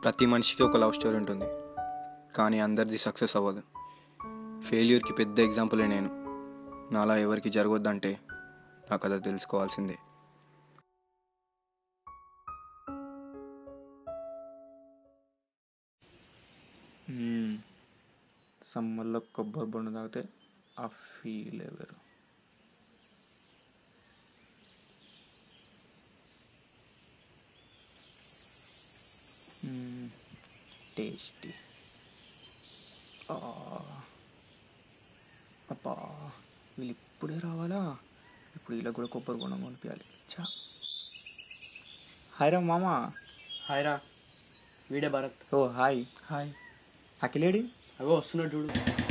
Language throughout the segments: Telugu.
ప్రతి మనిషికి ఒక లవ్ స్టోరీ ఉంటుంది, కానీ అందరిది సక్సెస్ అవ్వదు. ఫెయిల్యూర్కి పెద్ద ఎగ్జాంపులే నేను. నాలా ఎవరికి జరగొద్దంటే నా కథ తెలుసుకోవాల్సిందే. సమ్మర్లో కొబ్బరి బొండ తాగితే ఆ ఫీల్ ఎవరు. టేస్టీ. అబ్బా, వీళ్ళు ఇప్పుడే రావాలా? ఇప్పుడు ఇలా కూడా కొబ్బరి బొండం కొనిపించాలి. చా, హాయ్ రా మామా. హాయ్ రా, వీడే భరత్. ఓ హాయ్. హాయ్. అఖిలేడి? అవో వస్తున్నాడు చూడు.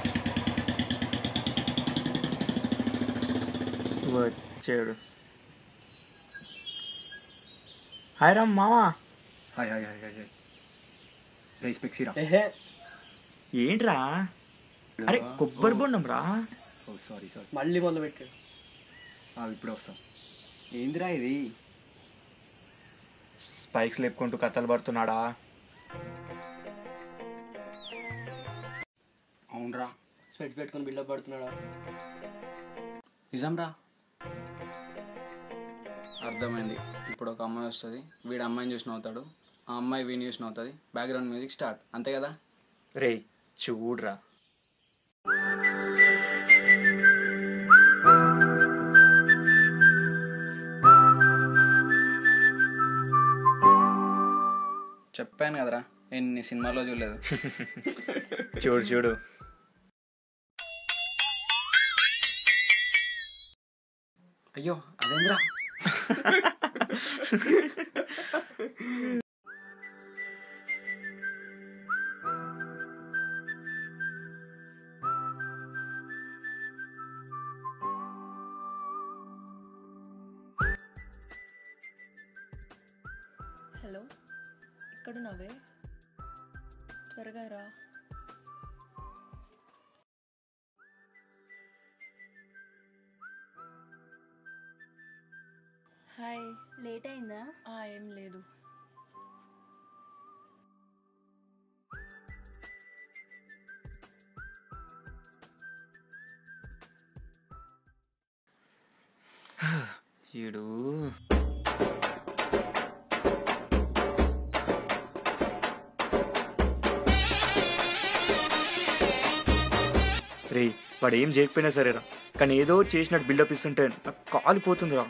వచ్చాడు. హాయ్ రా మామా. Hi hi hi hi hi. రైస్ పెక్సీరా. ఏహే, ఏంట్రా? అరే కొబ్బరి బొండం రా. ఓ సారీ సారీ, మళ్ళీ మొదలు పెట్టాడు. ఇప్పుడే వస్తాం. ఏందిరా ఇది? స్పైక్స్ లేపుకుంటూ కథలు పడుతున్నాడా? అవునరా. స్వెట్ పెట్టుకొని బిల్డప్ పడుతున్నాడా? నిజంరా, అర్థమైంది. ఇప్పుడు ఒక అమ్మాయి వస్తుంది, వీడు అమ్మాయిని చూసి నవ్వుతాడు, ఆ అమ్మాయి వీడిని చూసి నవ్వుతుంది, బ్యాక్గ్రౌండ్ మ్యూజిక్ స్టార్ట్, అంతే కదా? రే చూడ్రా. చెప్పాను కదరా, ఎన్ని సినిమాల్లో చూడలేదు. చూడు చూడు. అయ్యో అదేంద్రా. హలో, ఎక్కడున్నావే? త్వరగా రా. హాయ్. లేట్ అయిందా? ఏం లేదు. ఈడు రే, వాడు ఏం చేయకపోయినా సరేరా, కానీ ఏదో చేసినట్టు బిల్డప్ ఇస్తుంటే నాకు కాలిపోతుందిరా.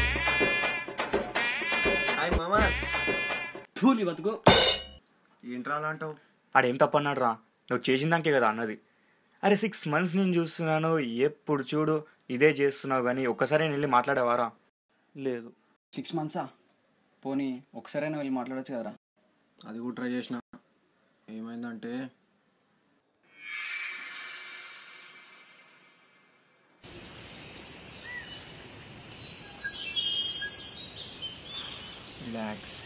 హాయ్ మామాస్. ధూళి బతుకు. ఏంట్రా అలా అంటావు? ఆడేం తప్పన్నాడు రా, నువ్వు చేసిన దానికే కదా అన్నది. అరే 6 months నేను చూస్తున్నాను, ఎప్పుడు చూడు ఇదే చేస్తున్నావు, కానీ ఒక్కసారి నేను వెళ్ళి మాట్లాడేవారా? లేదు. 6 months పోనీ ఒకసారైనా వెళ్ళి మాట్లాడచ్చు కదరా. అది కూడా ట్రై చేసిన. ఏమైందంటే రిలాక్స్.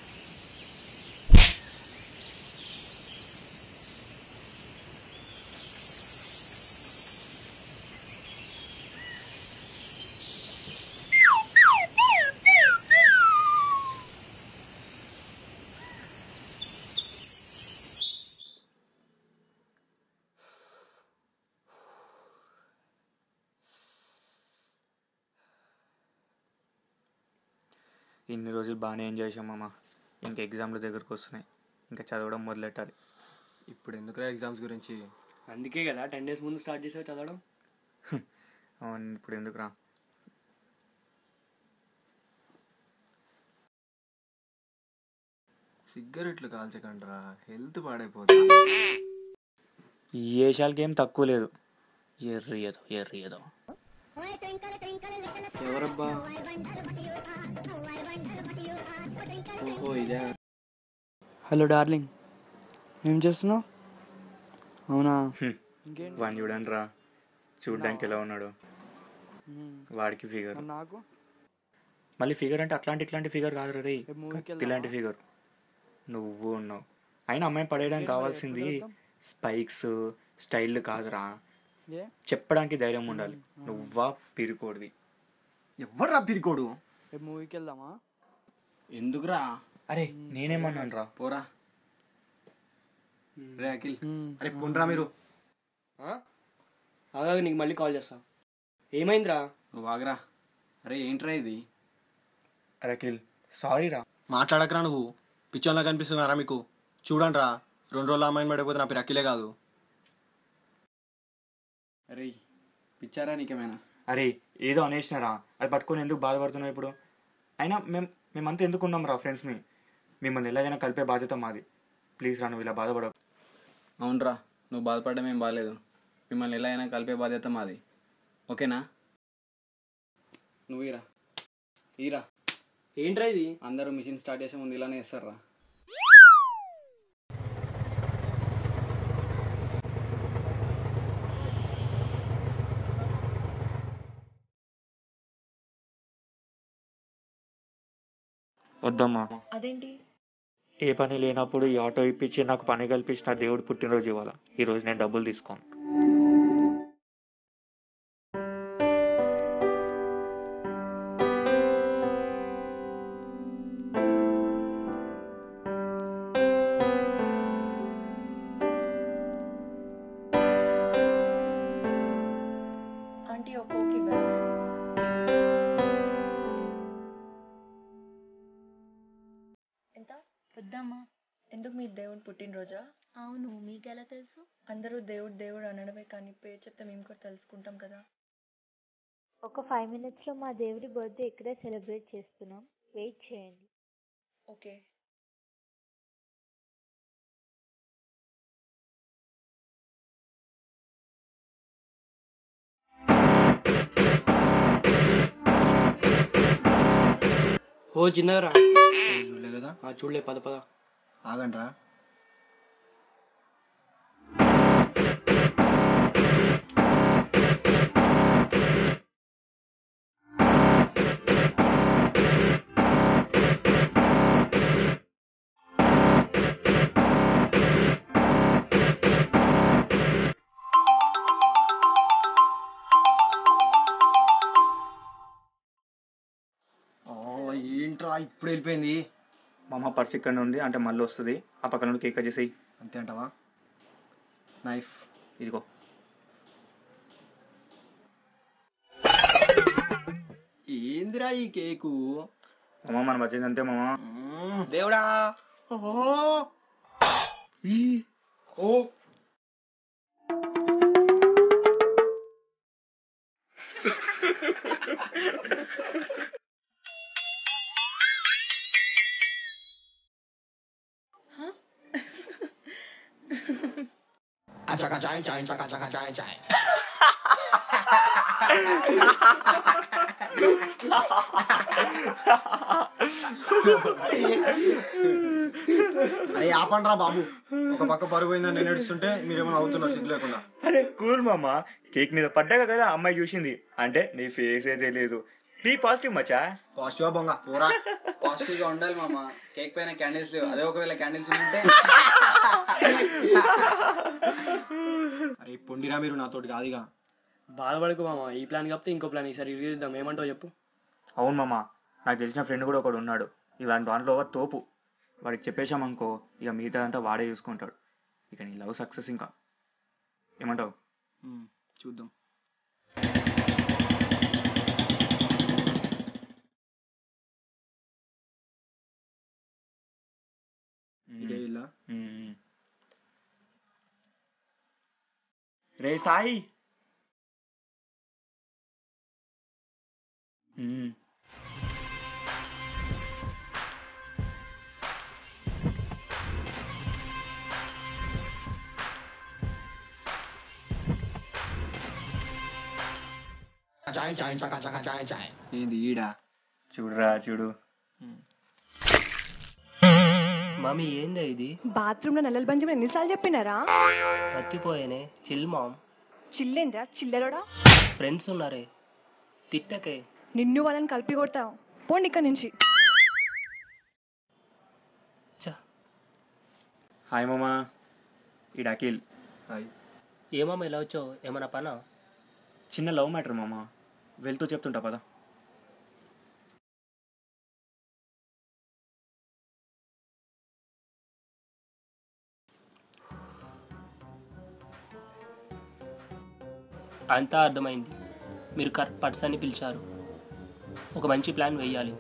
ఇన్ని రోజులు బాగానే ఎంజాయ్ చేసామమ్మ. ఇంకా ఎగ్జామ్లు దగ్గరకు వస్తున్నాయి, ఇంకా చదవడం మొదలెట్టాలి. ఇప్పుడు ఎందుకురా ఎగ్జామ్స్ గురించి? అందుకే కదా 10 days ముందు స్టార్ట్ చేసావు చదవడం. అవును, ఇప్పుడు ఎందుకురా? సిగరెట్లు కాల్చకండ్రా, హెల్త్ పాడైపోతుంది. ఈ ఏషాలకి ఏం తక్కువ లేదు. ఎర్రియదో ఎర్రియదో. ఎవరబ్బా? ఓహో ఇదే. హలో డార్లింగ్, ఏం చేస్తున్నావు? అవునా? వాడిని చూడండి రా, చూడ్డానికి ఎలా ఉన్నాడు. వాడికి ఫిగర్, నాకు మళ్ళీ ఫిగర్ అంటే ఇట్లాంటి ఫిగర్ కాదు రే, ఇలాంటి ఫిగర్. నువ్వు ఉన్నావు. అయినా అమ్మాయిని పడేయడానికి కావాల్సింది స్పైక్స్ స్టైల్ కాదురా, చెప్పడానికి ధైర్యం ఉండాలి. నువ్వా పిరికోడివి. ఎవర్రా పిరికోడు? మూవీకి వెళ్దామా? ఎందుకురా? అరే నేనేమన్నాను రా? పోరా. రే అఖిల్, అరే పుండ్రా మీరు. అలాగే నీకు మళ్ళీ కాల్ చేస్తా. ఏమైందిరా? నువ్వు ఆగరా. అరే ఏంట్రా ఇది? అరే అఖిల్ సారీ రా. మాట్లాడకరా నువ్వు. పిచ్చోన్లా కనిపిస్తున్నారా మీకు? చూడండి రా, 2 రోజుల అమ్మాయిని పడిపోతే నా పేరు అఖిలే కాదు. అరే పిచ్చారా నీకేమైనా? అరే ఏదో అనేసినారా, అది పట్టుకొని ఎందుకు బాధపడుతున్నావు ఇప్పుడు? అయినా మేమంతా ఎందుకు ఉన్నాం రా ఫ్రెండ్స్ మిమ్మల్ని ఎలాగైనా కలిపే బాధ్యత మాది. ప్లీజ్ రా, నువ్వు ఇలా బాధపడవు. అవునరా, నువ్వు బాధపడడం ఏం బాగాలేదు. మిమ్మల్ని ఎలా అయినా కలిపే బాధ్యత మాది, ఓకేనా? నువ్వు ఈరా. ఏంట్రా ఇది? అందరూ మిషన్ స్టార్ట్ చేసే ముందు ఇలానే చేస్తారా? వద్దమ్మా, అదేంటి? ఏ పని లేనప్పుడు ఈ ఆటో ఇప్పించి నాకు పని కల్పించిన దేవుడు పుట్టినరోజు ఇవ్వాలా. ఈరోజు నేను డబ్బులు తీసుకోను. ఆంటీ ఒక కోక్ ఇవ్వరా? ఎంత? వద్దమ్మా. ఎందుకు మీ దేవుడు పుట్టినరోజా? అవును, మీకెలా తెలుసు? అందరూ దేవుడు దేవుడు అనడమే కానీ పేరు చెప్తే మేము కూడా తెలుసుకుంటాం కదా. ఒక 5 minutesలో మా దేవుడి బర్త్డే ఇక్కడే సెలబ్రేట్ చేస్తున్నాం, వెయిట్ చేయండి. ఓకే. ఓ చిన్నరా, చూడలే కదా. చూడలే. పద పద. ఆగండ్రా. ఏంట్రా ఇప్పుడు వెళ్ళిపోయింది? మా అమ్మ పర్స్ ఇక్కడ ఉంది అంటే మళ్ళీ వస్తుంది. ఆ పక్కన నుండి కేక్ కట్ చేసేయి. అంతే అంటావా? నైఫ్ ఇదిగో. ఏందిరా ఈ కేకు? మామ మనం వచ్చేది అంతే మామ. దేవుడా. ఓ అరే ఆపండ్రా బాబు. ఒక పక్క పరుగు పోయిందని నేను ఏడుస్తుంటే మీరేమో అవుతున్నారు సిగ్గు లేకుండా. అరే కూల్ మామ, కేక్ మీద పడ్డాక కదా అమ్మాయి చూసింది, అంటే నీ ఫేస్ ఏ తెలియదు. Be positive Maccha. పాజిటివ్ బొంగ పోరా. పాజిటివ్ గా ఉండాలి మామ. కేక్ పైన క్యాండిల్స్ లేవు, అదే ఒకవేళ క్యాండిల్స్ ఉంటే. అరే పొండిరా మీరు నాతోటి కాదుగా. బాధపడకు మామ, ఈ ప్లాన్ కాకపోతే ఇంకో ప్లాన్ ఈసారి రివ్యూ ఇద్దాం. ఏమంటావు చెప్పు? అవును మామ, నాకు తెలిసిన ఫ్రెండ్ కూడా ఒకడు ఉన్నాడు ఇలాంటి దాంట్లో తోపు. వాడికి చెప్పేశామనుకో, ఇక మిగతా అంతా వాడే చూసుకుంటాడు. ఇక నీ లవ్ సక్సెస్. ఇంకా ఏమంటావు? చూద్దాం. ఇదే ఇలా రే సాయి. ఏంది ఈడా? చూడురా చూడు. మమ్మీ ఏందా ఇది? బాత్రూంలో నెలలు బంజమని ఎన్నిసార్లు చెప్పినారా? మర్చిపోయానే. చిల్ మామ్. చిల్లేంద్రా చిల్లెరోడా. ఫ్రెండ్స్ ఉన్నారే, తిట్టకే. నిన్ను వాళ్ళని కలిపి కొడతావు. పోండి ఇక్కడ నుంచి. హాయ్ మామా, ఈ అఖిల్. హాయ్. ఏమమ్మా ఇలా వచ్చావు? ఏమన్నా పనా? చిన్న లవ్ మ్యాటర్ మామా, వెళ్తూ చెప్తుంటా పదా. అంతా అర్థమైంది. మీరు కరెక్ట్ పర్సన్ని పిలిచారు. ఒక మంచి ప్లాన్ వేయాలి.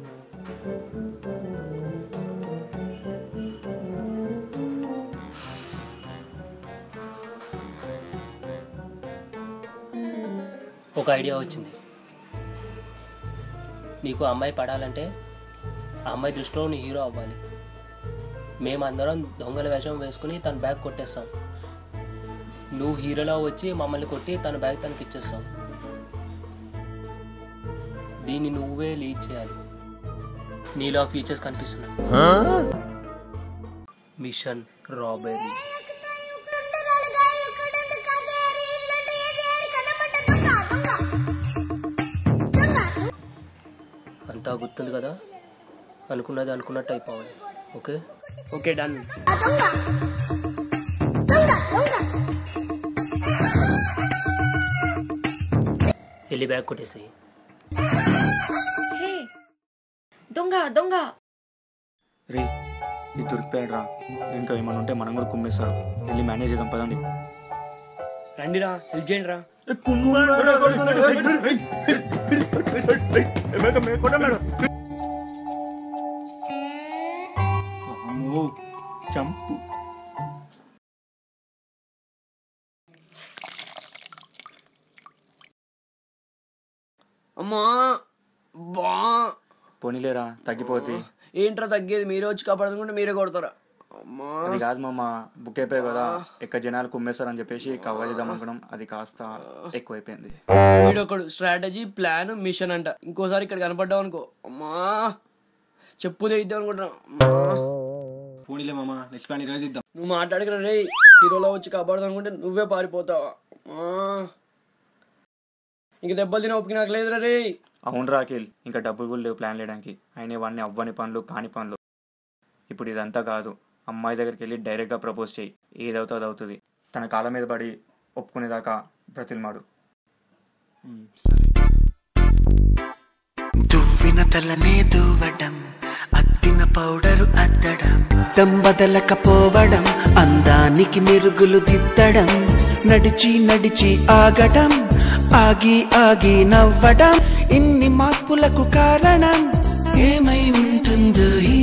ఒక ఐడియా వచ్చింది. నీకు అమ్మాయి పడాలంటే ఆ అమ్మాయి దృష్టిలో నీ హీరో అవ్వాలి. మేమందరం దొంగల వేషం వేసుకుని తన బ్యాగ్ కొట్టేస్తాం. నువ్వు హీరోలో వచ్చి మమ్మల్ని కొట్టి తన బ్యాగ్ తనకి ఇచ్చేస్తాం. దీన్ని నువ్వే లీడ్ చేయాలి. నీలో ఫీచర్స్ కనిపిస్తున్నాయి. Mission robbery. అంతా గుర్తుంది కదా? అనుకున్నది అనుకున్నట్టు అయిపోవాలి. Okay okay done. వెళ్ళి బ్యాగ్ కొట్టేసాయి. హే దొంగ దొంగ. రే ఇది దొరికిపోయాడు రా. ఇంకా ఏమైనా ఉంటే మనం కూడా కుమ్మేస్తారు. వెళ్ళి మేనేజ్ చేద్దాం పదండి. రండిరా, హెల్ప్ చేయండి రా. చంపు. అమ్మా బా. పోనీలేరా తగ్గిపోతే. ఏంట్రా తగ్గేది? మీరే వచ్చి కాపాడుకుంటే మీరే కొడతారా? అమ్మా అది కాదు మామ, బుక్ అయిపోయాయి కదా, ఎక్కడ జనాలు కుమ్మేస్తారని చెప్పేసి కవర్ చేద్దాం అనుకున్నాం. అది కాస్త ఎక్కువైపోయింది. వీడొకడు స్ట్రాటజీ ప్లాన్ మిషన్ అంట. ఇంకోసారి ఇక్కడ కనపడ్డావు అనుకో అమ్మా చెప్పు తెగిద్దాం అనుకుంటున్నా. పోనీలే మామ, నెక్స్ట్ ప్లాన్ ఈరోజు ఇద్దాం. నువ్వు మాట్లాడకరా రే. హీరోలో వచ్చి కాపాడదాం అనుకుంటే నువ్వే పారిపోతావా? అమ్మా ఇంక దెబ్బలు తిన ఒప్పుకి నాకు లేదురా రే. అవును రాకిల్, ఇంకా డబ్బులు కూడా లేవు ప్లాన్ లేయడానికి. అయిన ఇవన్నీ అవ్వని పనులు, కాని పనులు. ఇప్పుడు ఇదంతా కాదు, అమ్మాయి దగ్గరికి వెళ్ళి డైరెక్ట్గా ప్రపోజ్ చేయి. ఏదవుతుందో అది అవుతుంది. తన కాళ్ళ మీద పడి ఒప్పుకునేదాకా బ్రతిల్మాడు. సరే. దువ్విన తలనే దువ్వడం, అద్దిన పౌడరు అద్దడం, దంబదలకపోవడం, అందానికి మెరుగులు దిద్దడం, నడిచి నడిచి ఆగడం, ఆగి ఆగి నవ్వడం, ఇన్ని మార్పులకు కారణం ఏమై ఉంటుందో ఈ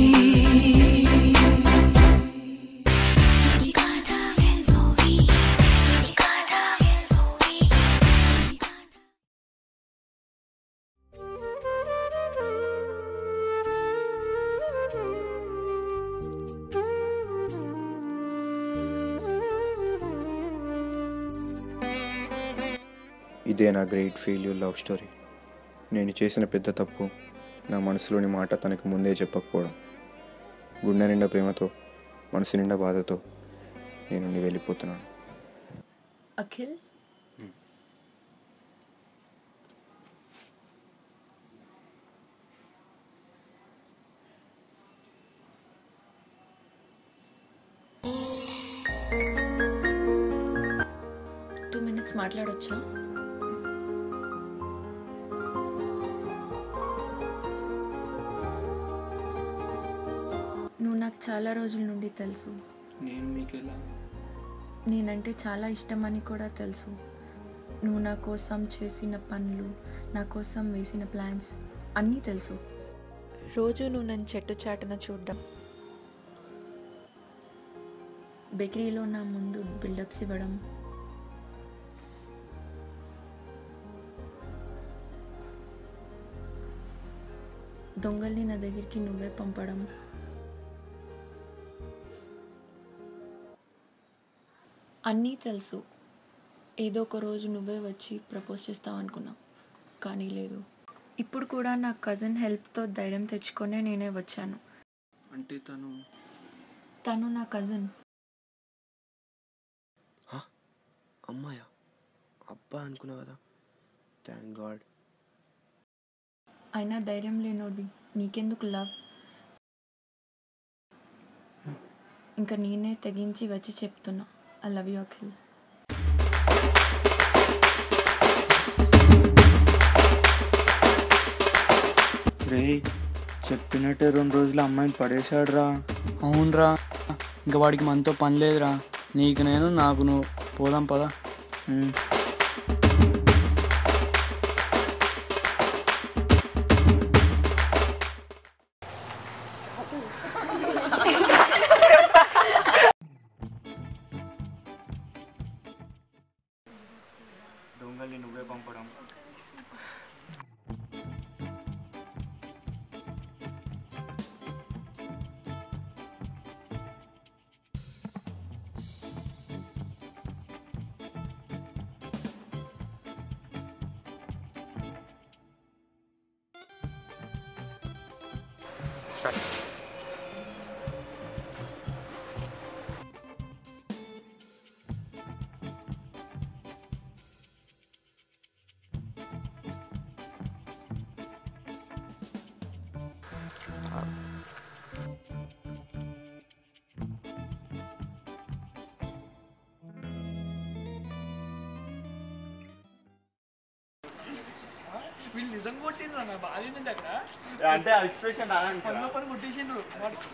ఇదే నా గ్రేట్ ఫెయిల్యూర్ లవ్ స్టోరీ. నేను చేసిన పెద్ద తప్పు నా మనసులోని మాట తనకు ముందే చెప్పకపోవడం. గుండె నిండా ప్రేమతో, మనసు నిండా బాధతో నేను వెళ్ళిపోతున్నాను. అఖిల్ మాట్లాడొచ్చా? నువ్వు నాకు చాలా రోజుల నుండి తెలుసు. నేను మీకు ఎలా? నేనంటే చాలా ఇష్టమని కూడా తెలుసు. నువ్వు నా కోసం చేసిన పనులు, నా కోసం వేసిన ప్లాన్స్ అన్నీ తెలుసు. రోజు నువ్వు నన్ను చెట్టు చాటున చూడడం, బేకరీలో నా ముందు బిల్డప్స్ ఇవ్వడం, దొంగల్ని నా దగ్గరికి నువ్వే పంపడం, అన్నీ తెలుసు. ఏదో ఒక రోజు నువ్వే వచ్చి ప్రపోజ్ చేస్తావు అనుకున్నా, కానీ లేదు. ఇప్పుడు కూడా నా కజిన్ హెల్ప్తో ధైర్యం తెచ్చుకొనే నేనే వచ్చాను. అంటే తను నా కజిన్. అమ్మాయా? అబ్బా అనుకున్నా కదా. Thank God. అయినా ధైర్యం లేనోడి నీకెందుకు లవ్? ఇంకా నేనే తెగించి వచ్చి చెప్తున్నా, ఐ లవ్ యూ అఖిల్. రే చెప్పినట్టే 2 రోజులు అమ్మాయిని పడేశాడు రా. అవునరా, ఇంకా వాడికి మనతో పని లేదురా. నీకు నేను, నాకు నువ్వు. పోదాం పదా. వీళ్ళు నిజం కొట్టిండ్రు నా బాధ ఏంటంటే అక్కడ అంటే ఎక్స్ప్రెషన్ పనిలో పని కొట్టేసిండ్రు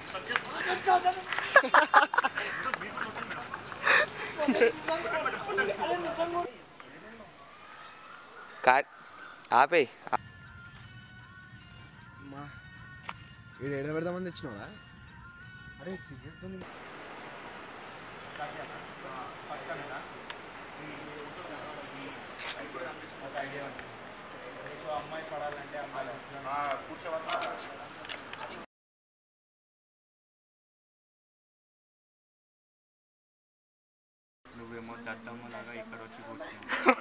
ఆపే వీడు ఏడ పెడదామని తెచ్చినావా? అరే సిగరెట్ అమ్మాయి పడాలంటే అమ్మాయి నువ్వేమో దద్దమ్మలాగా ఇక్కడ వచ్చి కూర్చున్నావు.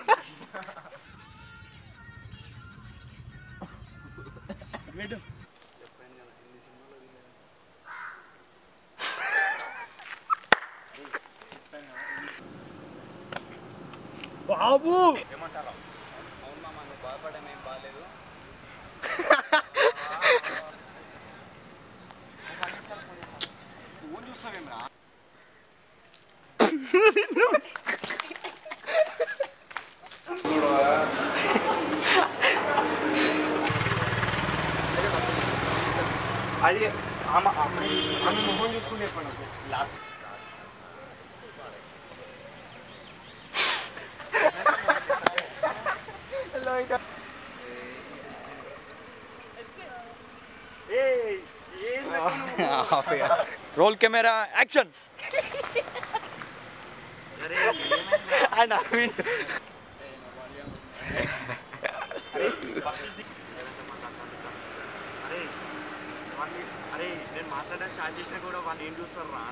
బాబు ఏమంటారా? అవును మామ, నువ్వు బాధపడడం ఏం బాగాలేదు. ఫోన్ చూస్తావేమ్రా? అది ఆమె మొహం చూసుకుంటే చెప్పండి లాస్ట్ రోల్ కెమెరా యాక్షన్ అరే నేను మాట్లాడడానికి స్టార్ట్ చేసినా కూడా వాళ్ళు ఏం చూస్తారా?